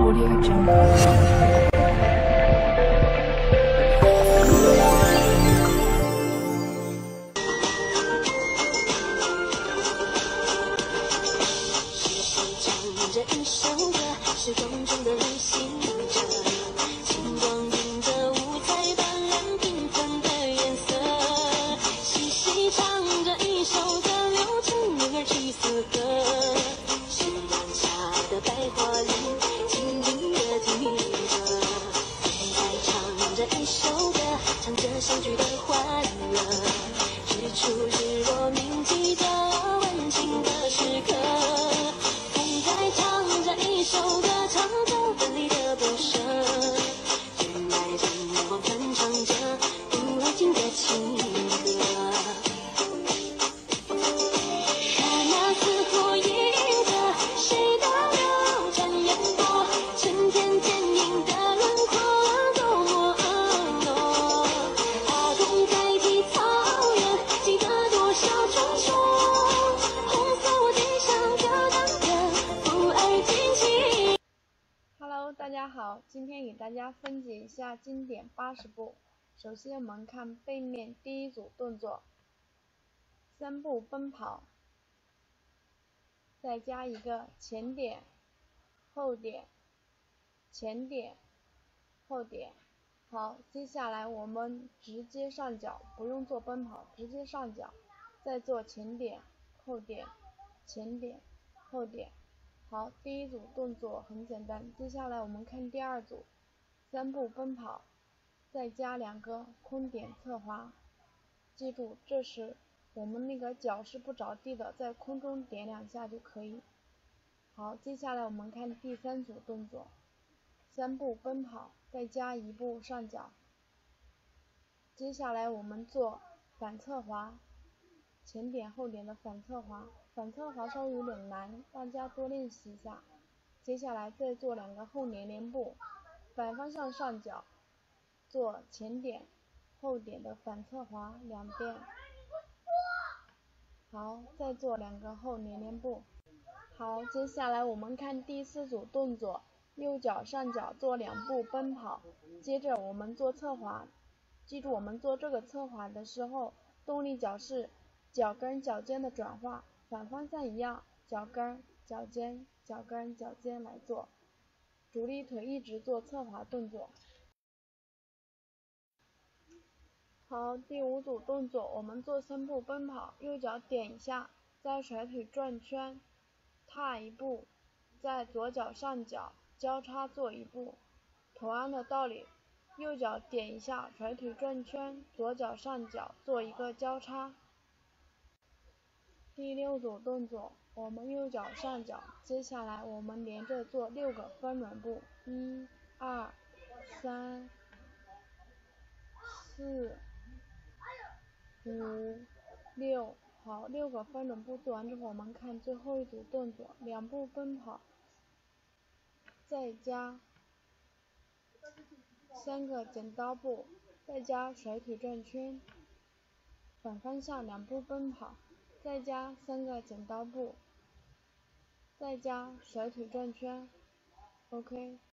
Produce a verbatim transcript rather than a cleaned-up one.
Audio Jungle. Hello， 大家好，今天给大家分解一下经典八十步。首先我们看背面第一组动作，三步奔跑，再加一个前点、后点、前点、后点。好，接下来我们直接上脚，不用做奔跑，直接上脚，再做前点、后点、前点、后点。好，第一组动作很简单，接下来我们看第二组，三步奔跑，再加两个空点侧滑。记住，这时我们那个脚是不着地的，在空中点两下就可以。好，接下来我们看第三组动作，三步奔跑，再加一步上脚。接下来我们做反侧滑，前点后点的反侧滑。反侧滑稍微有点难，大家多练习一下。接下来再做两个后连连步，反方向上脚，做前点、后点的反侧滑两遍。好，再做两个后连连步。好，接下来我们看第四组动作，右脚上脚做两步奔跑，接着我们做侧滑。记住，我们做这个侧滑的时候，动力脚是脚跟脚尖的转化。反方向一样，脚跟、脚尖、脚跟、脚尖来做，主力腿一直做侧滑动作。好，第五组动作，我们做三步奔跑，右脚点一下，再甩腿转圈，踏一步，再左脚上脚交叉做一步。同样的道理，右脚点一下，甩腿转圈，左脚上脚做一个交叉。第六组动作，我们右脚上脚，接下来我们连着做六个翻转步，一、二、三、四、五、六。好，六个翻转步做完之后，我们看最后一组动作，两步奔跑，再加三个剪刀步，再加甩腿转圈，反方向两步奔跑。再加三个剪刀步，再加甩腿转圈 ，OK。